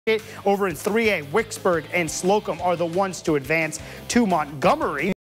Over in 3A, Wicksburg and Slocum are the ones to advance to Montgomery.